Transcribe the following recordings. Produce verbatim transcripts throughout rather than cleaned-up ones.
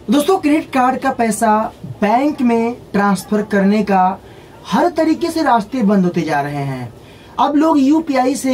दोस्तों, credit card का पैसा बैंक में ट्रांसफर करने का हर तरीके से रास्ते बंद होते जा रहे हैं। अब लोग यूपीआई से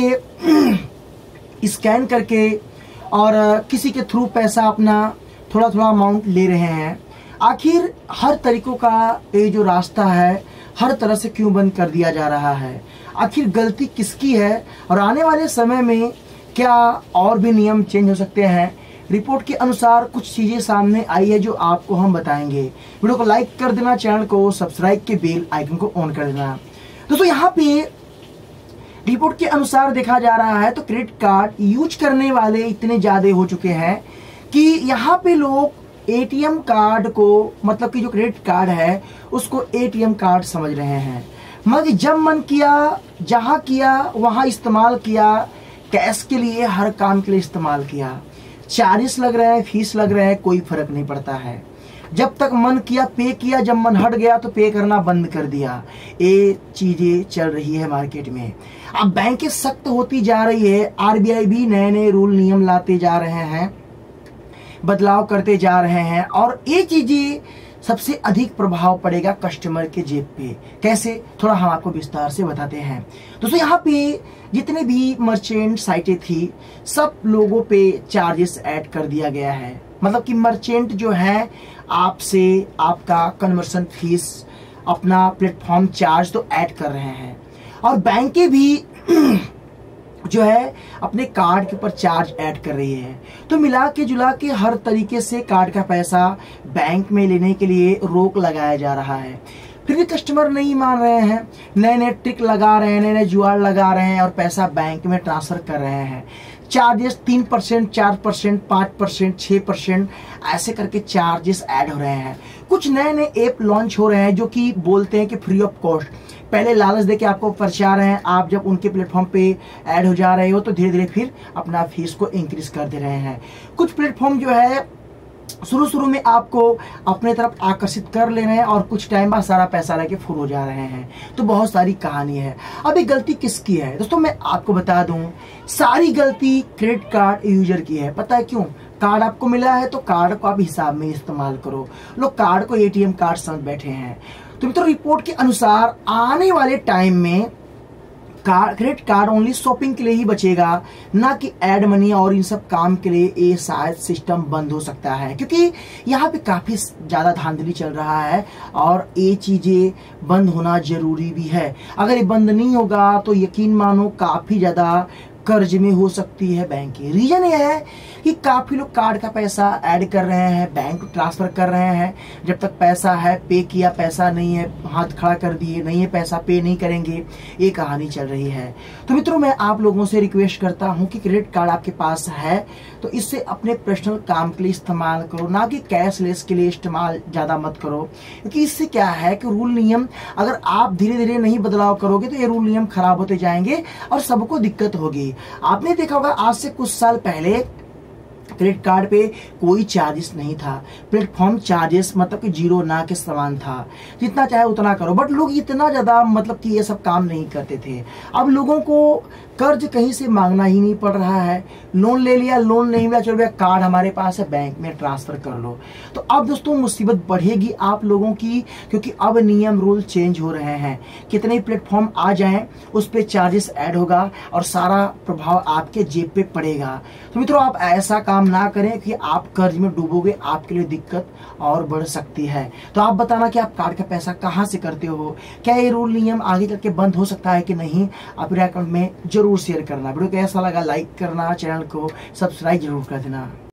स्कैन करके और किसी के थ्रू पैसा अपना थोड़ा थोड़ा अमाउंट ले रहे हैं। आखिर हर तरीकों का ये जो रास्ता है हर तरह से क्यों बंद कर दिया जा रहा है? आखिर गलती किसकी है और आने वाले समय में क्या और भी नियम चेंज हो सकते हैं? रिपोर्ट के अनुसार कुछ चीजें सामने आई है जो आपको हम बताएंगे। वीडियो को लाइक कर देना, चैनल को सब्सक्राइब के बेल आइकन को ऑन कर देना। दोस्तों, यहाँ पे रिपोर्ट के अनुसार देखा जा रहा है तो क्रेडिट कार्ड यूज करने वाले इतने ज्यादा हो चुके हैं कि यहाँ पे लोग एटीएम कार्ड को, मतलब कि जो क्रेडिट कार्ड है उसको एटीएम कार्ड समझ रहे हैं। मगर जब मन किया, जहां किया वहां इस्तेमाल किया, कैश के लिए, हर काम के लिए इस्तेमाल किया। चार्जेस लग रहे हैं, फीस लग रहे हैं, कोई फर्क नहीं पड़ता है। जब तक मन किया पे किया, जब मन हट गया तो पे करना बंद कर दिया। ये चीजें चल रही है मार्केट में। अब बैंकें सख्त होती जा रही है, आरबीआई भी नए नए रूल नियम लाते जा रहे हैं, बदलाव करते जा रहे हैं और ये चीजें सबसे अधिक प्रभाव पड़ेगा कस्टमर के जेब पे। कैसे, थोड़ा हम आपको विस्तार से बताते हैं। दोस्तों, यहाँ पे जितने भी मर्चेंट साइटें थी सब लोगों पे चार्जेस ऐड कर दिया गया है। मतलब कि मर्चेंट जो है आपसे आपका कन्वर्सन फीस, अपना प्लेटफॉर्म चार्ज तो ऐड कर रहे हैं और बैंकें भी जो है अपने कार्ड के ऊपर चार्ज ऐड कर रही है। तो मिला के जुला के हर तरीके से कार्ड का पैसा बैंक में लेने के लिए रोक लगाया जा रहा है। फिर भी कस्टमर नहीं मान रहे हैं, नए नए ट्रिक लगा रहे हैं, नए नए जुगाड़ लगा रहे हैं और पैसा बैंक में ट्रांसफर कर रहे हैं। चार्जेस तीन परसेंट, चार परसेंट, पाँच परसेंट, छः परसेंट ऐसे करके चार्जेस ऐड हो रहे हैं। कुछ नए नए ऐप लॉन्च हो रहे हैं जो कि बोलते हैं कि फ्री ऑफ कॉस्ट। पहले लालच देके आपको परचा रहे हैं, आप जब उनके प्लेटफॉर्म पे ऐड हो जा रहे हो तो धीरे धीरे फिर अपना फीस को इंक्रीज कर दे रहे हैं। कुछ प्लेटफॉर्म जो है शुरू शुरू में आपको अपने तरफ आकर्षित कर ले रहे हैं और कुछ टाइम बाद सारा पैसा लेके फुल हो जा रहे हैं। तो बहुत सारी कहानी है। अब ये गलती किसकी है? दोस्तों, मैं आपको बता दूं, सारी गलती क्रेडिट कार्ड यूजर की है। पता है क्यों? कार्ड आपको मिला है तो कार्ड को आप हिसाब में इस्तेमाल करो। लोग कार्ड को एटीएम कार्ड समझ बैठे हैं। तो मित्रों, रिपोर्ट के अनुसार आने वाले टाइम में card, credit card only shopping के लिए ही बचेगा, ना कि एड मनी और इन सब काम के लिए। ये शायद सिस्टम बंद हो सकता है क्योंकि यहाँ पे काफी ज्यादा धांधली चल रहा है और ये चीजें बंद होना जरूरी भी है। अगर ये बंद नहीं होगा तो यकीन मानो काफी ज्यादा कर्ज में हो सकती है बैंक। रीजन ये है कि काफी लोग कार्ड का पैसा ऐड कर रहे हैं, बैंक ट्रांसफर कर रहे हैं। जब तक पैसा है पे किया, पैसा नहीं है हाथ खड़ा कर दिए, नहीं है पैसा पे नहीं करेंगे, ये कहानी चल रही है। तो मित्रों, मैं आप लोगों से रिक्वेस्ट करता हूं कि क्रेडिट कार्ड आपके पास है तो इससे अपने पर्सनल काम के लिए इस्तेमाल करो, ना कि कैशलेस के लिए इस्तेमाल ज्यादा मत करो। क्योंकि इससे क्या है कि रूल नियम अगर आप धीरे धीरे नहीं बदलाव करोगे तो ये रूल नियम खराब होते जाएंगे और सबको दिक्कत होगी। आपने देखा होगा आज से कुछ साल पहले क्रेडिट कार्ड पे कोई चार्जेस नहीं था। प्लेटफॉर्म चार्जेस मतलब कि जीरो ना के समान था, जितना चाहे उतना करो। बट लोग इतना ज्यादा मतलब कि ये सब काम नहीं करते थे। अब लोगों को कर्ज कहीं से मांगना ही नहीं पड़ रहा है। लोन ले लिया, लोन नहीं मिला, चलो भैया कार्ड हमारे पास है, बैंक में ट्रांसफर कर लो। तो अब दोस्तों मुसीबत बढ़ेगी आप लोगों की, क्योंकि अब नियम रूल चेंज हो रहे हैं। कितने प्लेटफॉर्म आ जाएं उस पर चार्जेस ऐड होगा और सारा प्रभाव आपके जेब पे पड़ेगा। तो मित्रों, आप ऐसा काम ना करें कि आप कर्ज में डूबोगे, आपके लिए दिक्कत और बढ़ सकती है। तो आप बताना कि आप कार्ड का पैसा कहां से करते हो? क्या ये रूल नियम आगे करके बंद हो सकता है कि नहीं? आप मेरे अकाउंट में जरूर शेयर करना। वीडियो कैसा लगा लाइक करना, चैनल को सब्सक्राइब जरूर कर देना।